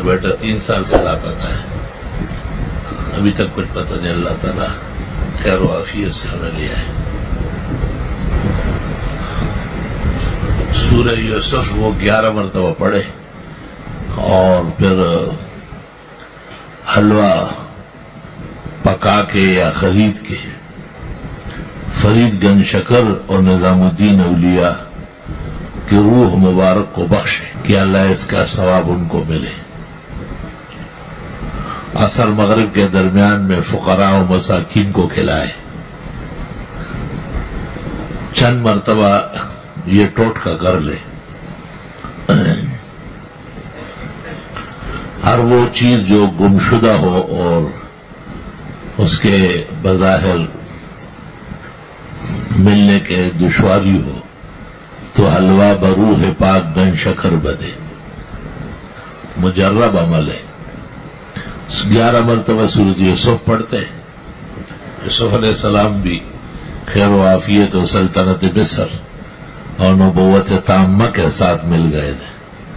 بیٹا 3 سال سے لاپتہ ہے، ابھی تک کچھ پتہ نہیں، اللہ تعالیٰ خیر و عافیت سے ہمیں لیا ہے۔ سورہ یوسف وہ 11 مرتبہ پڑھے اور پھر حلوہ پکا کے یا خرید کے فرید گنج شکر اور نظام الدین اولیاء کی روح مبارک کو بخشے کہ اللہ اس کا ثواب ان کو ملے۔ عصر مغرب کے درمیان میں فقراء و مساکین کو کھلائے۔ چند مرتبہ یہ ٹوٹکا کر لے، ہر وہ چیز جو گمشدہ ہو اور اس کے بظاہر ملنے کے دشواری ہو تو حلوہ بروح پاک گن شکر بدے، مجرب عمل ہے۔ 11 مرتبہ سورۃ یوسف پڑھتے، یوسف علیہ السلام بھی خیر و عافیت و سلطنت مصر اور نبوت تامہ کے ساتھ مل گئے تھے،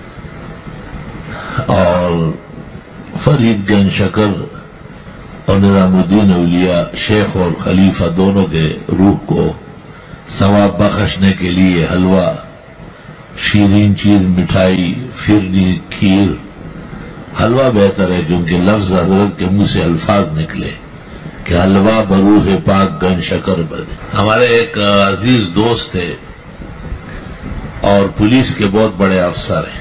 اور فرید گنج شکر اور نظام الدین اولیاء شیخ اور خلیفہ دونوں کے روح کو ثواب بخشنے کے لیے حلوہ، شیرین چیز، مٹھائی، فرنی، کھیر۔ حلوہ بہتر ہے کیونکہ لفظ حضرت کے منہ سے الفاظ نکلے کہ حلوہ بروح پاک گن شکر بدے۔ ہمارے ایک عزیز دوست تھے اور پولیس کے بہت بڑے افسر ہیں،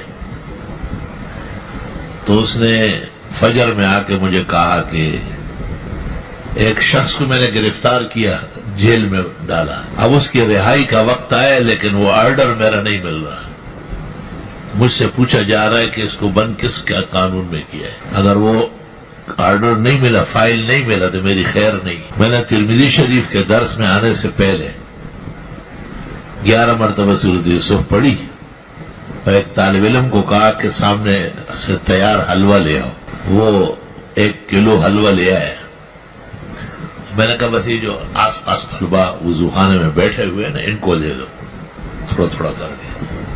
تو اس نے فجر میں آ کے مجھے کہا کہ ایک شخص کو میں نے گرفتار کیا، جیل میں ڈالا، اب اس کی رہائی کا وقت آیا لیکن وہ آرڈر میرا نہیں مل رہا۔ مجھ سے پوچھا جا رہا ہے کہ اس کو بند کس کا قانون میں کیا ہے؟ اگر وہ آرڈر نہیں ملا، فائل نہیں ملا تو میری خیر نہیں۔ میں نے ترمذی شریف کے درس میں آنے سے پہلے 11 مرتبہ سورۃ یوسف پڑھی اور ایک طالب علم کو کہا کہ سامنے سے تیار حلوہ لے آؤ۔ وہ 1 کلو حلوہ لے آئے۔ میں نے کہا بس یہ جو آس پاس طلبہ وضو خانے میں بیٹھے ہوئے نا، ان کو دے دو تھوڑا تھوڑا کر کے۔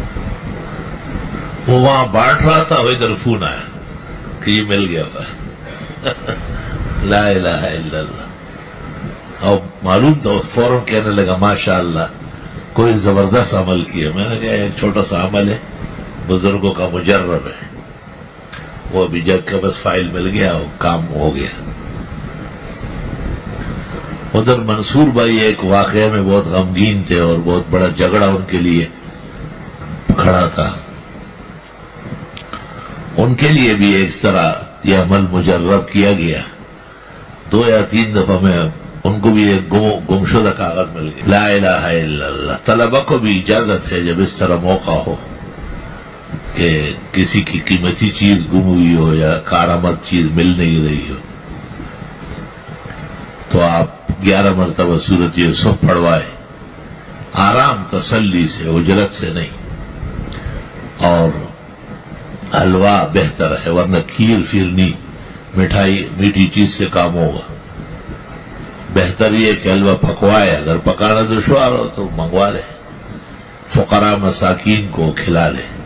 وہ وہاں بانٹ رہا تھا، وہ ادھر فون آیا کہ یہ مل گیا ہوا ہے۔ لا الہ الا اللہ۔ اور معلوم تھا، فوراً کہنے لگا ماشاءاللہ کوئی زبردست عمل کیا۔ میں نے کہا ایک چھوٹا سا عمل ہے، بزرگوں کا مجرب ہے، وہ ابھی جگ کا بس فائل مل گیا اور کام ہو گیا۔ ادھر منصور بھائی ایک واقعے میں بہت غمگین تھے اور بہت بڑا جھگڑا ان کے لیے کھڑا تھا۔ ان کے لیے بھی ایک طرح یہ عمل مجرب کیا گیا، 2 یا 3 دفعہ میں ان کو بھی ایک گمشدہ کاغذ مل گیا، لا الہ الا اللہ۔ طلبہ کو بھی اجازت ہے جب اس طرح موقع ہو کہ کسی کی قیمتی چیز گم ہوئی ہو یا کارآمد چیز مل نہیں رہی ہو، تو آپ 11 مرتبہ سورۃ یوسف پڑھوائے، آرام تسلی سے، اجرت سے نہیں۔ اور حلوہ بہتر ہے، ورنہ کھیر، فرنی، مٹھائی، میٹھی چیز سے کام ہوگا۔ بہتر یہ کہ حلوہ پکوائے، اگر پکانا دشوار ہو تو منگوا لے، فقراء مساکین کو کھلا لے۔